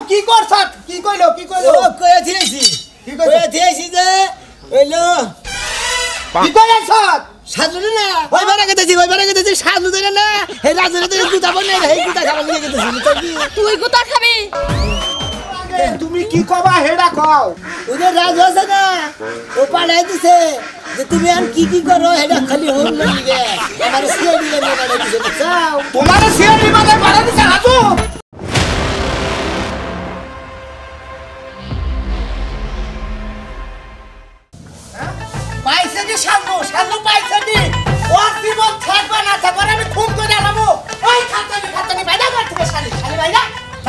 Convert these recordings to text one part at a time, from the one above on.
কি করছ কি কইলো ও কয়ে দিয়েছি কি কইছ যে হইলো কি কইছ সাজু না ওই বারে গেতেছি সাজু দেনা না হে রাজুরে তো গুতা বনে হে গুতা খাবার নিয়ে গেতেছি তুই গুতা খাবি তুমি কি কবা হেডা কও ওদের রাজু আছে না ও পাড়াই দিছে যে তুমি আর কি করো হেডা খালি হোম না দিবে আমার সিআইডি না পাড়াই দিছে চাও তোমার সিআইডি মানে পাড়াই দিছে রাজু পাইছে কি সাজু পাইছে কি ওর জীবন থাকবে না থাকবে আমি খুন করে আলামু ওই খাতানি বাইদা করতে শালি বাইদা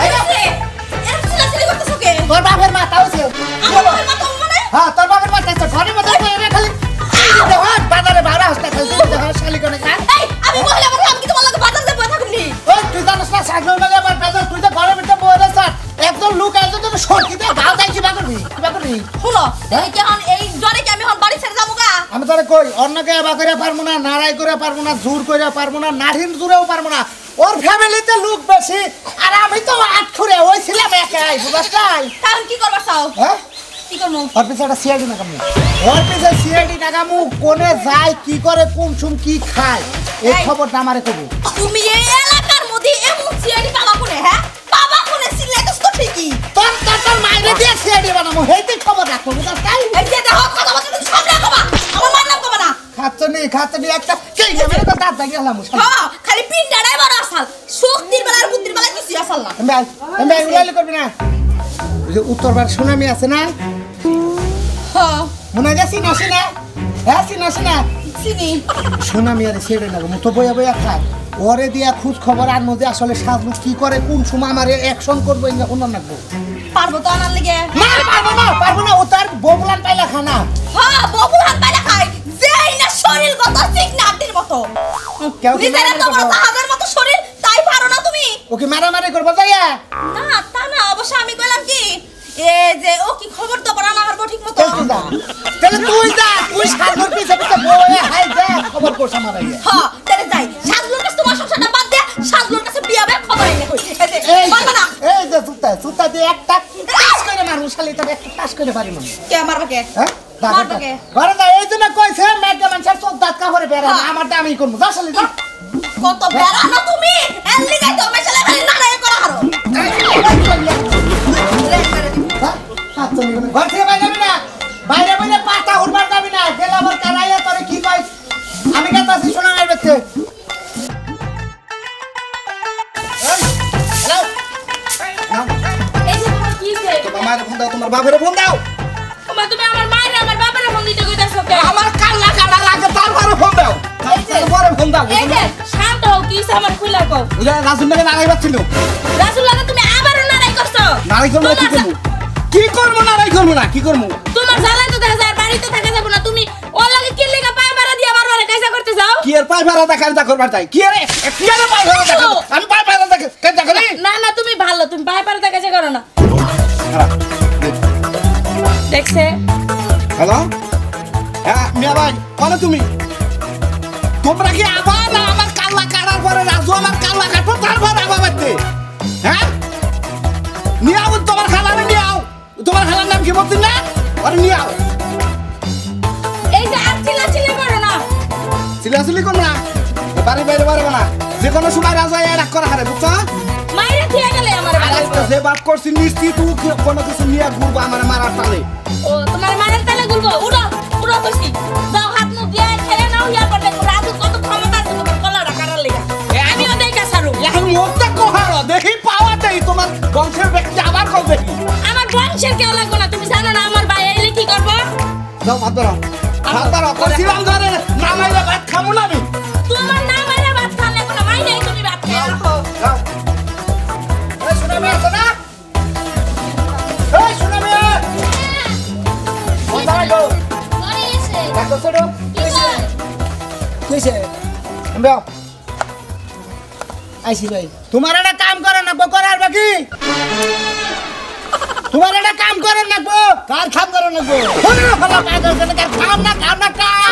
এরকম চিল্লাচিল্লি করতেছ কে তোর বাপের মাথা হইছে আমার মাথা মানে হ্যাঁ তোর বাপের মাথা হইছে ঘরে মধ্যে এনে খালি বাজারে ভাড়া হস্তা খালি শালি কোনে কাজ এই আমি মহিলা মানুষ আমি কি তোমার লগে বাজার যাব থাকুনি ওই তুই জানিস না সাগর মানে আবার বাজার তুই তো ঘরে ভিতরে বইরে স্যার একদম লোক আইছে তো সরকিতে গাও যাই কি করবি শুনো এই কি হন এই জ্বরে কি আমি হন বাড়ি ছেড়ে যাবো আমি তোরে কই অন্যকে এবা করে পারবো না নারাই করে পারবো না জোর করে পারবো না নাহিন জোরেও পারবো না ওর ফ্যামিলিতে লোক বেশি আর আমি তো আটখুরে ওই ছিলাম একাই বুঝাস নাই তাহলে কি করবা চাও হ্যাঁ কি করমু ওর পিছে একটা সিআইডি নাগামু ওর পিছে সিআইডি নাগামু কোনে যায় কি করে কোন সুম কি খায় এই খবরটা আমারে কবি তুমি এই এলাকার মধ্যে এমন সিআইডি পাবা কোনে হ্যাঁ পাবা কোনে সিলেক্ট তো ঠিকই তোর মাইরে দিয়ে সিআইডি বানামু হেইতে খবর রাখো বুঝাস নাই এই যে দেখো কথা বলতে তুমি সামনে কবা আমার মার নাম কবা না খাচ্ছনি একটা কেই নামের কথা দাঁড় গেলাম হ্যাঁ খালি পিন্ডাড়াই বড় আসাল শক্তির বেলা আর বুদ্ধির বেলা কিছু আসাল না আমি উলাইলে করবি না ওই যে উত্তরবার সুনামি আছে না হ্যাঁ মনে গেছি না সিনা হ্যাঁ সিনা চিনি সুনামি আর ছেড়ে লাগো মতো বইয়া খায় ওরে দিয়া খোঁজ খবর আর মধ্যে আসলে সাজলু কি করে কোন সময় আমারে অ্যাকশন করবো ইঙ্গা কোন নাকবো পারবো তো আনার লেগে না পারবো না ও তার ববুলান পাইলা খানা হ্যাঁ ববুলান পাইলা খাই যেই না শরীর কত ঠিক না আটির মতো কেউ কি নিজের তো বড় জাহাজের মতো শরীর তাই পারো না তুমি ওকে মারামারি করবো যাইয়া না তা না অবশ্য আমি কইলাম কি এ যে ও কি খবর তো পড়া না হারবো ঠিক মতো তাহলে তুই সাজলুর পিছে বয়ে হাই যা খবর কোস আমার আইয়া হ্যাঁ তাহলে যাই সাজলুর কাছে তোমার সংসারটা বাদ দে সাজলুর কাছে বিয়া বে খবর এনে কই এই যে সুতা দিয়ে একটা টাস করে মারু শালি তোর একটা টাস করে পারি মনে কে মারবা কে হ্যাঁ মারবা কে ঘরে যা এই জন্য কইছে মেয়েটা মানুষের চোখ দাঁত কাপড়ে বেড়া আমারটা আমি করবো যা শালি যা কত বেড়ানো তুমি এর লিগাই তো মেশালে খালি নাড়াই করা হারো ঘর থেকে বাইরে যাবি না বাইরে বাইরে পাতা উড়বার যাবি না গেলে আবার কানাইয়া তোরে কি কই আমি কাছে শোনা নাই বেতে এই যে তোমার কি হইছে তোমার ফোন দাও তোমার বাপের ফোন দাও তুমি আমার মায়ের আমার বাবার ফোন দিতে কইতাছো কে আমার কান্না লাগে তারপরে ফোন দাও তারপরে ফোন দাও এই যে শান্ত হও কি আমার খুলা কও ওরা রাজুর নাকি নারাই বাচ্ছিল রাসূল লাগে তুমি আবারও নারাই করছো নারাই করব কি করবো নারাই করবো না কি করবো তোমার জ্বালা তো দেখা যায় বাড়িতে থাকা যাব না তুমি ওর লাগে কি লেগা পায় ভাড়া দিয়া বারবার কাজা করতে যাও কি আর পায় ভাড়া দেখা করবার চাই কি আর পায় ভাড়া দেখা আমি পায় ভাড়া দেখা কাজা করি না তুমি ভালো তুমি পায় ভাড়া কাজা করো না দেখছে হ্যালো হ্যাঁ মিয়া ভাই কোন তুমি তোমরা কি আবার না আমার কাল্লা কাটার পরে রাজু আমার কাল্লা কাটবো তারপর আবার বাড়তে হ্যাঁ নিয়ে আও তোমার খালারে নিয়ে আও তোমার খালার নাম কি বলছিস না আরে নিয়ে আও এই যে আর চিল্লাচিল্লি করো না চিল্লাচিল্লি করো না বাড়ি বাইরে পারবো না যে কোনো সময় রাজা রাগ করা হারে বুঝছো মাইরে দিয়ে গেলে আমার যে বাপ করছি মিষ্টি তুই কোনো কিছু নিয়ে ঘুরবো আমার মারার তালে ও তোমার মায়ের তালে গুলবো উড়ো কইছি যাও হাত মুখ দিয়ে খেলে নাও ইয়া করবে রাজু কত ক্ষমতা আছে তোমার কলাটা কাটার লাগা আমিও দেখা সারু এখন মুখটা কোহারো দেখি পাওয়া দেই তোমার বংশের ব্যক্তি আবার কল দেখি আমার বংশের কেউ লাগবে না তুমি জানো না আমার ভাই এলে কি করবো যাও ভাত ধরো কইছিলাম ধরে নামাইলে ভাত খামু না আমি তোমার নাম আইরা ভাত খালে কোনো মাই নাই তুমি ভাত খেয়ে রাখো যাও এই শুনাবে আছে না এই শুনাবে কোথায় গো ঘরে এসে দেখো ছোড়ো কইছে বেও আইছি ভাই তোমার একটা কাম করে না করার বাকি তোমার একটা কাম করে না কার খাম করো না গো কাম না কাম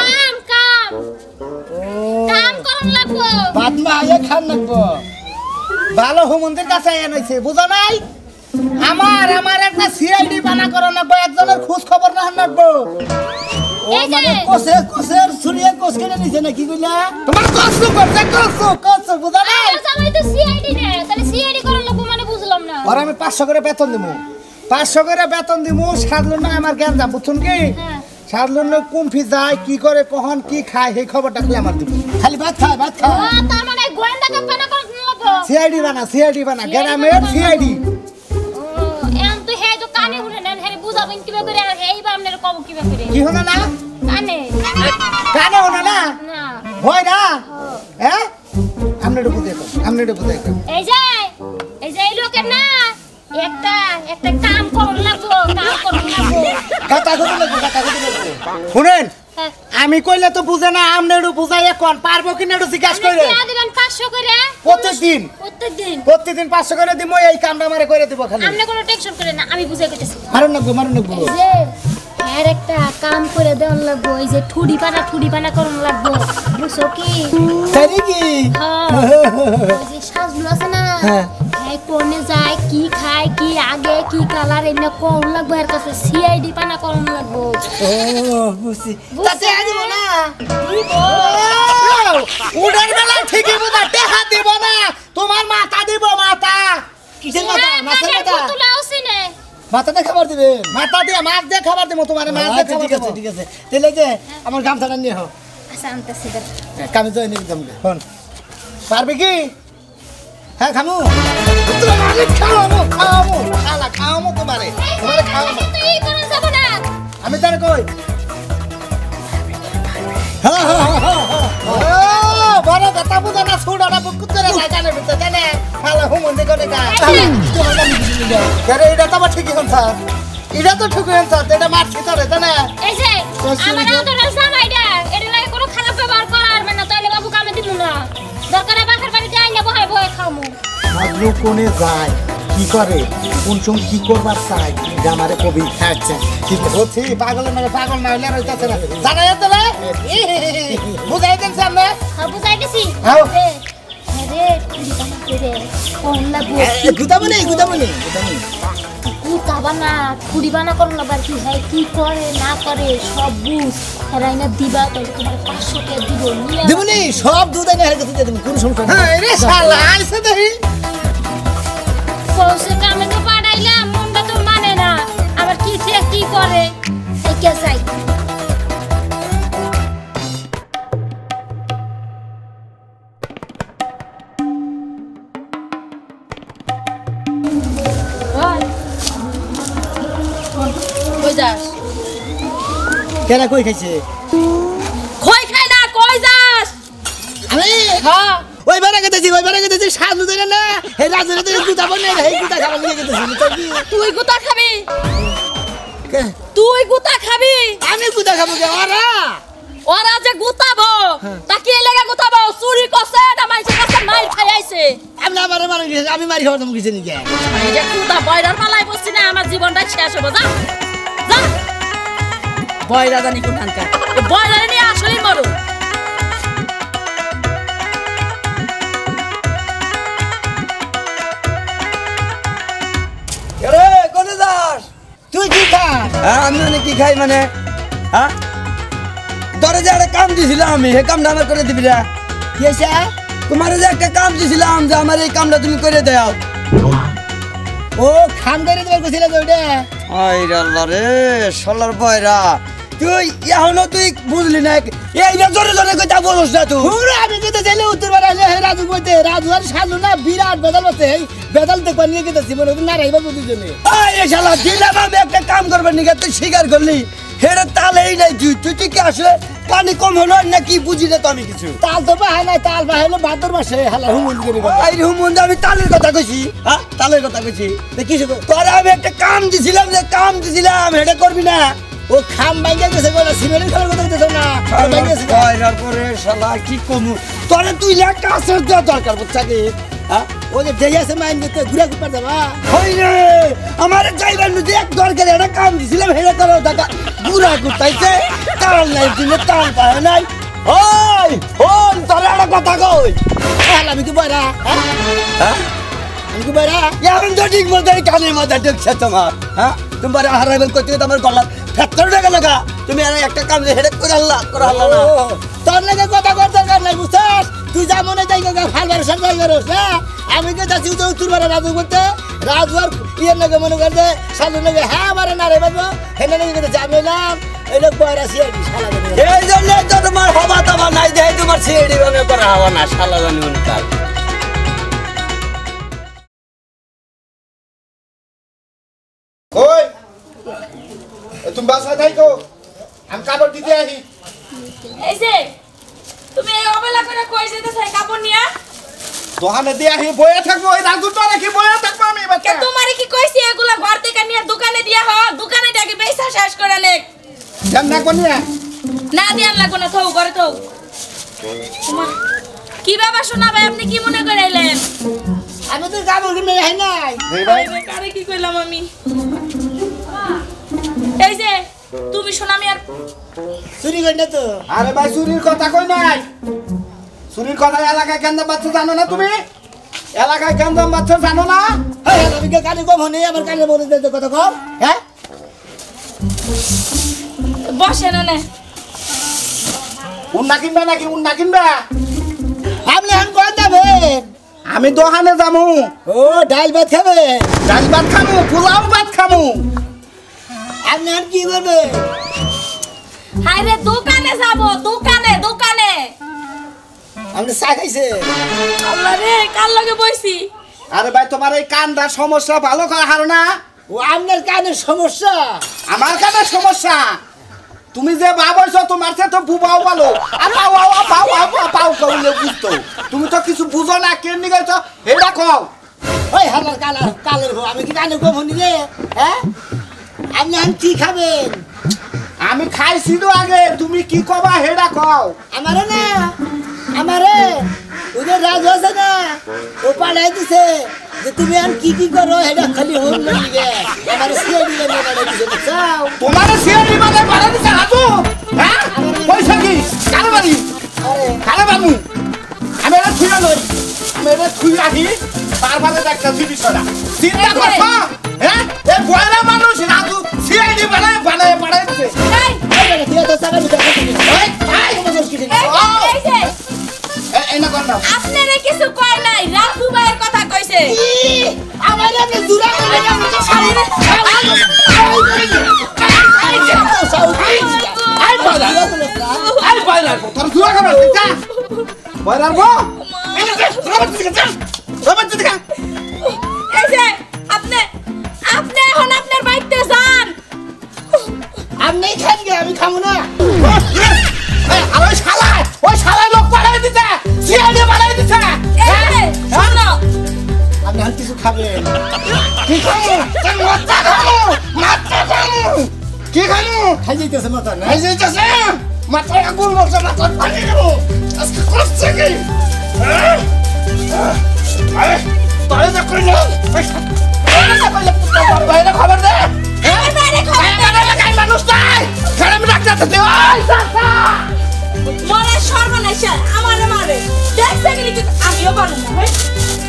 করন লাগবো বাদমা আয়া খান নাকবো ভালো হুমন্দির কাছে এনেছে বুঝো নাই আমার আমার একটা সিআইডি বানা করো না একজনের খোঁজ খবর না রাখবো ও মানে কোসের সুরিয়া কোস কেন নিছে না কি কইলা তোমার কষ্ট বুঝা না জামাই তো সিআইডি নে তাহলে সিআইডি করার লোক মানে বুঝলাম না আর আমি 500 করে বেতন দিমু 500 করে বেতন দিমু সাদলুন না আমার জ্ঞান যা বুঝুন কি সাদলুন কুমফি যায় কি করে কখন কি খায় সেই খবরটা খালি আমার দিব খালি ভাত খায় ও তার মানে গোয়েন্দা কাপনা করতে লাগবো সিআইডি বানা গ্রামের সিআইডি ও এম তো হে তো কানে শুনে নেন হে বুঝাবেন কিবা করে আর হেই বা আমনের কব কিবা করে কি হলো না কানে হলো না না হয় না হ্যাঁ আমনে বুঝে এই যে এই লোকের না একটা কাম করন লাগবো কথা শুনেন আমি কইলে তো বুঝে না আমনে বুঝাই এখন পারবো কিনা জিজ্ঞাসা করে দিবেন 500 করে প্রতিদিন 500 করে দিমু এই কামটা আমারে করে দিব খালি আমনে কোনো টেনশন করে না আমি বুঝাই কইতেছি মারুন না যে এর একটা কাম করে দেওয়ার লাগবো এই যে ঠুডি পানা করন লাগবো বুঝছো কি তাই কি ওই যে সাজগুলো আছে না এই কোনে যায় কি খায় কি আগে কি কালার এনে কোন লাগবো এর কাছে সিআইডি পানা করন লাগবো ও বুঝছি তাতে আনিব না উড়ার বেলা ঠিকই বুঝা টেহা দিব না তোমার মাথা দিব মাথা কিসের মাথা তুলা আছে না মাথাতে খাবার দিবে মাথা দিয়ে মাছ দিয়ে খাবার দিব তোমার মাছ দিয়ে খাবার ঠিক আছে তাহলে যে আমার গামছাটা নিয়ে হো আচ্ছা আনতেছি কামে তো এনে দিতাম ফোন পারবি কি হ্যাঁ খামু তোমারে খাওয়ামু তোমারে খাওয়ামু তুই কোন যাব না আমি তারে কই বড় কথা বুঝা না ছুড়াটা বুক করে লাগানে ভিতরে জানে খালা হুমন্দি করে গা আরে এটা তো ঠিকই হন স্যার এটা তো ঠিকই হন স্যার এটা মারছি তোরে জানে এই যে আমার আদরের জামাইটা এর লাগে কোনো খারাপ ব্যবহার করার মানে তাইলে বাবু কামে দিমু না দরকারে বাখার বাড়িতে আইনা বহাই খামু আদলু কোনে যায় কি করে কোন সময় কি করবার চাই আমারে কবি খাচ্ছে ঠিক হচ্ছে পাগল না হইলে রইতাছে না জানাই তোলে বুঝাই দেন সামনে হ্যাঁ বুঝাইতেছি হ্যাঁ আরে কোন লাগবো গুদামনে খুঁড়ি বানা করো না বার কি হয় কি করে না করে সব বুঝ হেরাইনা দিবা তাহলে তোমার 500 টাকা দিব দেবনি সব দুধ এনে হেরে কাছে দেব কোন সমস্যা না হ্যাঁ রে শালা আইছে দেখি পৌঁছে কামে তো পাড়াইলাম মনটা তো মানে না আবার কি ঠিক কি করে একে যাই কই যাস কেরা কই খাইছে কই খাই না কই যাস আমি হ্যাঁ ওই বারে গেতেছি সাধু ধরে না হে রাজুরে তো গুদাব না হে গুদা খাবার নিয়ে গেতেছি তুই গুতা খাবি কে তুই গুতা খাবি আমি গুদা খাবো কে ওরা যে গুতাবো তাকে লাগা গুতাবো চুরি করছে না মাইছে কাছে মাইর খাই আইছে আমি না মারে মারে গেছি আমি মারি খাওয়া কিছু নি কে এই যে গুতা বয়রার পালাই বসছি না আমার জীবনটা শেষ হবে যা যা বয়রা জানি কোনখানকার বয়রা নিয়ে আসলেই মরো আরে কোনে যাস তুই কি খাস আমি মানে কি খাই মানে হ্যাঁ তোরে যে একটা কাম দিছিলাম আমি হে কামটা আমার করে দিবি রে কি হইছে তোমার যে একটা কাম দিছিলাম যে আমার এই কামটা তুমি করে দাও ও খাম করে দিবে কইছিল তো ওটা আই আল্লাহ রে শালার বয়রা তুই এখনো তুই বুঝলি না এই যে জোরে জোরে কইতা বলছ না তুই পুরো আমি যেতে চাইলে উত্তর বাড়ি আসলে হে রাজু কইতে রাজু আর সাধু না বিরাট বেদাল বসে এই বেদাল দেখবা নিয়ে গেতেছি মনে না রাইবা বুঝিজনে এই শালা দিলাম আমি একটা কাম করবার নিকে তুই স্বীকার করলি হেরে তালেই নাই তুই কি আসলে পানি কম হলো নাকি বুঝি না তো আমি কিছু তাল তো বাহাই নাই তাল বাহাইলো ভাদ্র মাসে হালা হুমুন করে এই হুমুন্দা আমি তালের কথা কইছি হ্যাঁ তালের কথা কইছি কিছু তোরা আমি একটা কাম দিছিলাম যে কাম দিছিলাম এটা করবি না ও খাম বাইঙ্গা গেছে বলে সিমেন্টের খাবার কথা কইতেছ না কয়রার পরে শালা কি কমু তোরে তুই একটা আসর দেওয়া দরকার বুঝছা কি হ্যাঁ ও যে দেই আছে মাইন দিতে ঘুরে ঘুরতে যাবা হই রে আমার যাইবার নদী এক দরকার একটা কাম দিছিলাম হেরে তোর টাকা বুড়া কুতাইছে তাল নাই দিলে তাল পায় নাই ওই ওই তোর একটা কথা কই হালা আমি কি বয়রা হ্যাঁ আমি বেড়া এখন তো ঠিক মতো কানের মাথা ঢুকছে তোমার হ্যাঁ তোমার হারাবেন করতে তোমার গলা ফ্যাক্টরি টাকা লাগা তুমি আর একটা কাম হেডেক করে আল্লাহ না তোর লাগে কথা কর দরকার নাই বুঝছস তুই যা মনে চাই গা ফালবার সরকার করস না আমি কে যাচ্ছি তো তোর বারে রাজু করতে রাজুর ইয়ের লাগে মনে করতে সালু লাগে হ্যাঁ মারে না রে বাবু হেনে লাগে করতে জামিলাম এই লোক বয়রা সিআইডি শালা দেবে এই জন্য তো তোমার হবা তবা নাই দেয় তোমার সিএডি বানে করা হওয়া না শালা জানি মনে কাল কই তুমি বাসায় থাকো আমি কাপড় দিতে আসি এই যে তুমি এই অবলা করে কই যেতেছ কাপড় নিয়া দোকানে দিয়ে আসি বয়ে থাকবো ওই রাজুটা রেখে বয়ে থাকবো আমি কে বাচ্চা তোমারে কি কইছি এগুলা ঘর থেকে নিয়ে দোকানে দিয়া হ দোকানে ডাকে পয়সা শেষ করে নে জান না কোনিয়া না দিয়ান লাগো না থৌ করে থৌ তোমার কি বাবা শোনা ভাই আপনি কি মনে করাইলেন আমি তো কাপড় কিনে যাই নাই এই ভাই আরে কি কইলাম আমি এই যে তুমি শোনা আমি আর চুরি করি না তো আরে ভাই চুরির কথা কই নাই চুরির কথা এলাকায় কেন্দ্র বাচ্চা জানো না তুমি এলাকায় কেন্দ্র বাচ্চা জানো না হ্যাঁ আমি কে কানে কম হনে আমার কানে বলে দিতে কথা কম হ্যাঁ বসে না নে উন্না কিনবে নাকি উন্না কিনবে আপনি এখন কোন যাবেন আমি দোকানে যাবো ও ডাল ভাত খাবেন ডাল ভাত খামু পোলাও ভাত খামু আপনি এখন কি করবেন হাই রে দোকানে যাব দোকানে দোকানে আপনি চা খাইছে আল্লাহ রে কাল লগে বইছি আরে ভাই তোমার এই কানটার সমস্যা ভালো করা হারো না ও আপনার কানের সমস্যা আমার কানের সমস্যা তুমি যে ভাবছো তোমার সাথে তো বুবাও ভালো পাও কইলে বুঝতো তুমি তো কিছু বুঝো না কেন নি গেছো এটা কও ওই আমার কালের বউ আমি কি কানে কম হনি রে হ্যাঁ আপনি এখন কি খাবেন আমি খাইছি তো আগে তুমি কি কবা হেডা কও আমারে না আমারে ওদের রাজ আছে না ও পাঠাই দিছে যে তুমি আর কি করো এটা খালি হোম না দিবে আমার সিআইডি লে না পাঠাই দিছে বুঝছাও তোমার সিআইডি মানে বাড়া দিছে রাজু হ্যাঁ পয়সা কি কারে বাড়ি কারে বাবু আমি এটা ছুঁয়া লই আমি এটা ছুঁয়া আহি বারবারে একটা বিষয়টা চিন্তা করছ হ্যাঁ এ বয়রা মানুষ রাজু সিআইডি বানায় পাঠাই দিছে এই তুই তো সারা দিতে এই যে এই না করনা আপনারে কিছু কয় নাই রাজু ভাইয়ের কথা কইছে আমার আপনি জুরা করে না আই বয়রা তোর জুয়া করে দিছা বয়রার গো রবাত দিকা এই যে আপনি এখন আপনার বাইতে যান আপনি খান গে আমি খাবো না আর ওই শালা লোক পাঠাই দিছে সিআইডি বানাই দিছে এই যে শোনো আপনি আর কিছু খাবেন কি খামু মাথা খামু কি খামু খাই যাইতেছে মাথা না এই যে যাচ্ছে মাথায় আগুন মরছে না তোর পানি দেব আজকে করছে কি আরে তাই না কইলো বাইরে খবর দে আমার বাইরে খবর লাগাই মানুষ নাই খারাপ ডাক্তার দে ওই সাসা মরে সর্বনাশ আমারে মারে দেখছে গেলি কি আমিও পারবো না ভাই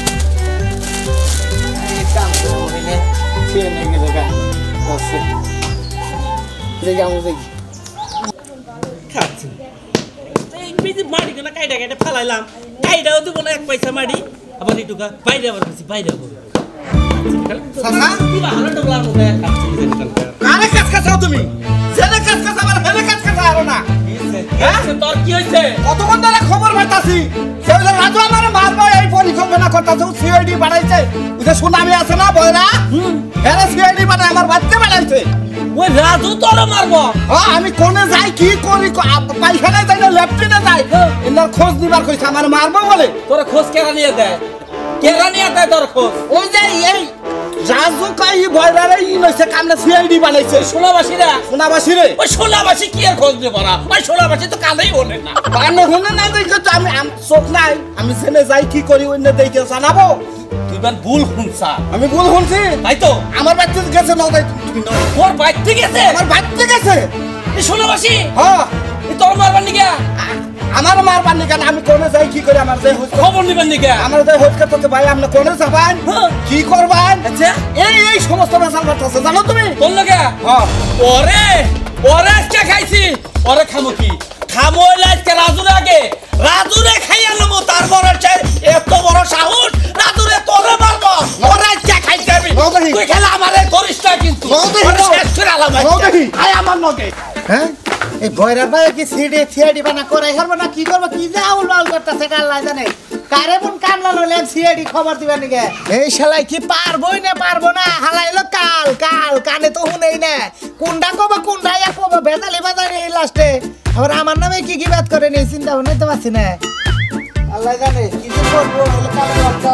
কাম করে সে নেই গেলে গা বসে দেখি আমি দেখি খাচ্ছি এই বিজি মারি না কাইটা কাইটা ফালাইলাম কাইটাও দিব না এক পয়সা মারি আবার ইটুকা বাইরে আবার বেশি বাইরে আবার সাসা কি ভালো ডবলার মধ্যে খাচ্ছি কারে কাজ কাছাও তুমি জেনে কাজ কাছা আবার হেলে কাজ কাছা আরো না হ্যাঁ তোর কি হইছে কতক্ষণ ধরে খবর পাইতাছি সেগুলো রাজু আমার মারবো এই পরিকল্পনা করতেছে সিআইডি বানাইছে ওই সুনামি আছে না বয়রা এরা সিআইডি বানাই আমার বাচ্চা বানাইছে ওই রাজু তোর মারবো আমি কোনে যাই কি করি পাইখানায় যাই না লেফটিনে যাই এনার খোঁজ নিবার কইছে আমার মারবো বলে তোর খোঁজ কেরা নিয়ে দেয় তোর খোঁজ ওই যে এই রাজু কাই বয়রারে ই নইছে কামনে সিআইডি বানাইছে সোনাবাসীরা সোনাবাসী রে ওই সোনাবাসী কি আর খোঁজ নেব না ওই সোনাবাসী তো কালেই ওনে না কানে শুনে না দেখে তো আমি চোখ নাই আমি জেনে যাই কি করি অন্য দেখে জানাবো তুই বান ভুল শুনছা আমি ভুল শুনছি তাই তো আমার বাচ্চা গেছে না তাই তুমি নাও তোর বাইর থেকে গেছে আমার বাচ্চা গেছে এই সোনাবাসী হ্যাঁ এই তোর মারবার নিগা আমার মারবার নি কেন আমি কোনে যাই কি করে আমার যাই খবর নিবেন নাকি আমার যাই হোক করতে ভাই আপনি কোনে যাবেন কি করবেন আচ্ছা এই সমস্ত বেসাল বাড়তেছে জানো তুমি কোন লাগে হ্যাঁ ওরে ওরে আজকে খাইছি ওরে খামো কি খামো আজকে রাজুর আগে রাজুরে খাইয়া নেবো তারপর এত বড় সাহস রাজুরে তোরে মারবো ওরে আজকে খাইতে আমি তুই খেলা আমারে করিস না কিন্তু ওরে শেষ করে আলাম আয় আমার নগে হ্যাঁ এই ভয়রার ভাই কি সিআইডি বানা করে হারবো না কি করবো কি যে আউল আউল করতেছে আল্লাহ জানে কারে কোন কামলা লইলেন সিআইডি খবর দিবেন নাকি এই শালাই কি পারবই না পারবো না হালাইলো কাল কাল কানে তো শুনেই না কোনটা কব কোনটা ইয়া কব বেতালি বাজারে এই লাস্টে আবার আমার নামে কি বাত করে নি চিন্তা ভাবনা তো পাচ্ছি না আল্লাহ জানে কি যে করবো কালে বাচ্চা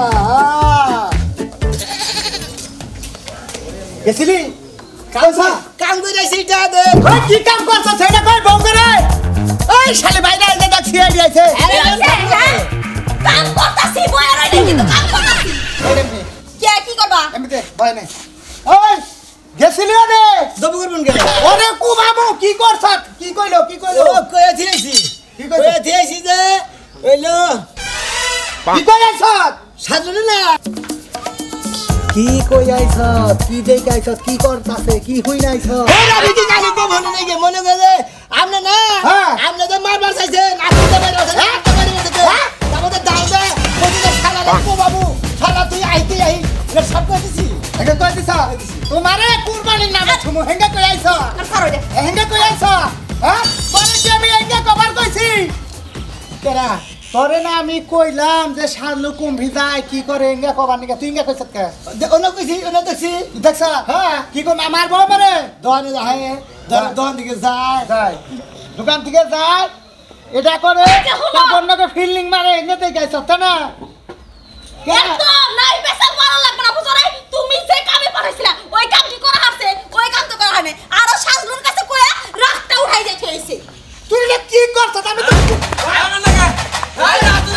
গেছিলি কাম কইরাছি টা দে ওই কি কাম করছ সেটা কই বউ করে ওই শালি বাইরে আইতে দেখ সিআইডি আইছে আরে কাম করতাছি বয়ার আইলে কিন্তু কাম করতাছি কে কি করবা এমতে ভয় নাই ওই গেছিলি রে দবু করবেন কে ওরে কু বাবু কি করছ কি কইলো ও কইয়া দিয়েছি কি কইয়া দিয়েছি যে হইলো কি কইছ সাজনে না কি কই আইছ কি দেখ আইছ কি করতাছে কি হই নাইছ ওরে আমি কি জানি তো মনে নাই গে মনে গেলে আমনে না আমনে তো মারবার চাইছে নাচতে বাইরে আছে নাচতে বাইরে আছে তারপরে দাও দে কোদিকে শালা কো বাবু শালা তুই আইতে আই রে সব কইছি এটা কই দিছ তোমারে কুরবানির নামে ছুমু হেঙ্গা কই আইছ আর করো দে হেঙ্গা কই আইছ হ্যাঁ পরে কি আমি হেঙ্গা কভার কইছি কেরা তোরে না আমি কইলাম যে শালু কুম্ভি যায় কি করে হেঙ্গা কভার নিকা তুই হেঙ্গা কইছত কে ওনা কইছি ওনা দেখছি দেখছ হ্যাঁ কি কোন আমার বউ মারে দোকানে যায় দোকান থেকে যায় দোকান থেকে যায় এটা করে তোর বন্ধকে ফিল্ডিং মারে হেঙ্গাতে গাইছ তা না একদম নাই পেছাল মারা লাগবে না বুঝো নাই তুমি যে কামে পাঠাইছিলা ওই কাম কি করা আছে ওই কাম তো করা হয় না আর শাজনুর কাছে কইয়া রাতটা উঠাই যাইতে হইছে তুই না কি করছ আমি তো আমার লাগা আয় রাজুরে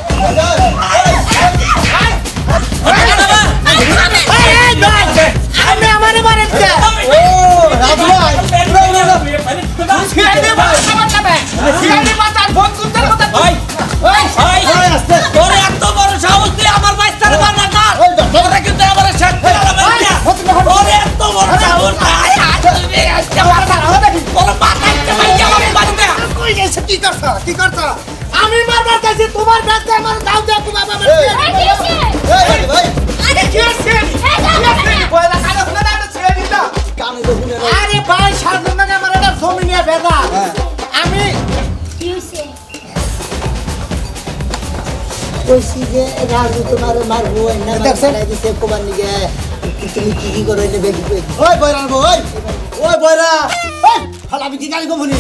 আমি আমারে মারেন কে ও রাজু ভাই সিআইডি বাতার ফোন করতে ভাই তোরে এত বড় সাহস তুই আমার বাইস্তারে মারনা কর তোরে কিন্তু আমার শেষ করে আলাম তোরে এত বড় সাহস আয় তুমি আজকে তোর মাথাতে মাইয়া আমার বাড়িতে কই গেছে কি করছ আমি মারবার চাইছি তোমার কাছে আমার দাও দে তুমি বাবা এই ভাই আরে কি আছে কয়লা কানে শুনে না সিআইডি তো কানে তো শুনে না আরে ভাই সাজু না আমার এটা জমি নিয়ে বেদা আমি কি হইছে কইছি যে রাজু তোমার মারবো না মারাই দিছে কোবার নিগে তুমি কি করো এটা বেবি ওই বয়রা ওই বয়রা ওই হালা আমি কি গালি কবনি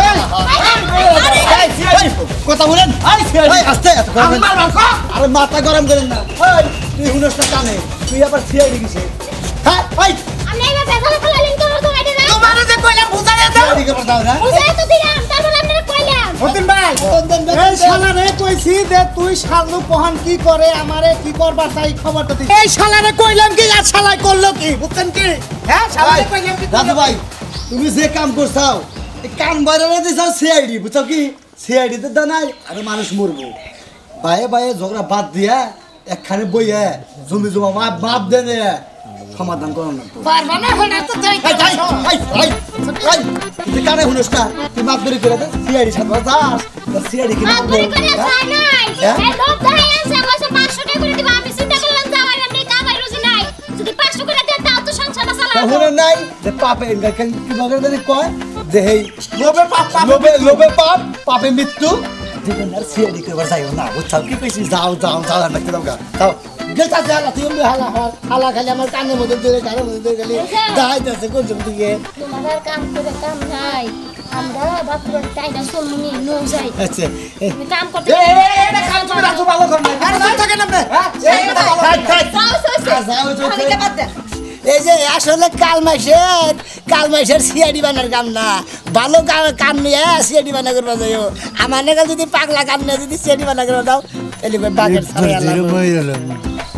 কথা বলেন এই আস্তে এত গরম আরে মাথা গরম করেন না ওই তুই হুনস না কানে তুই আবার সিআইডি গেছে হ্যাঁ ওই আমি এবার বেজাল ফেলালিন তো এটা না তোমারে যে কইলাম বুঝারে দাও সিআইডি কে দাও না বুঝাই তো দিলাম তারপর আপনারা কইলাম মতিন ভাই এই শালারে কইছি যে তুই শালু কোহান কি করে আমারে কি করবার চাই খবরটা দিস এই শালারে কইলাম কি আর শালাই করলো কি বুঝছেন কি হ্যাঁ শালারে কইলাম কি দাদু ভাই তুমি যে কাম করছাও এই কান বাইরে দিছাও সিআইডি বুঝছো কি সিআইডি তে দানাই আর মানুষ মরবো বাইরে ঝগড়া বাদ দিয়া একখানে বইয়া জমি জমা বাপ দেনে সমাধান করো না পারবা না হনা তো যাই তুই কানে হুনস না তুই মাপ ধরে করে দে সিআইডি সাথে যাস সিআইডি কি মাপ ধরে করে যায় নাই এই লোক দাই আছে আমার 500 টাকা করে দিবা আমি চিন্তা করলাম যাওয়ার আমি কামাই রুজি নাই যদি 500 করে দেন তাও তো সংসারটা চালাবো তাহলে নাই যে পাপে ইনকাম কি বগের দেনে কয় যে হেই লোভে পাপ লোভে পাপ পাপে মৃত্যু জীবনের সিআইডি করবার যাইও না বুঝছো কি কইছিস যাও না কি দরকার যাও গেতা জালা তুই হালা খালি আমার কানের মধ্যে ধরে কানের মধ্যে ধরে খালি দাই দাসে কোন দিকে তোমাদের কাম করে কাম নাই আমরা বাপুর টাইটা সলমুনি নো যাই আচ্ছা আমি কাম করতে এটা কাম তুমি রাখো ভালো কর না আরে তুই থাকে না এই যে আসলে কালমাইশের সিআইডি বানার কাম না ভালো কাম নিয়ে সিআইডি বানা করবা যাইও আমার নাকি যদি পাগলা কাম নিয়ে যদি সিআইডি বানা করবা দাও তাহলে বাগের সারা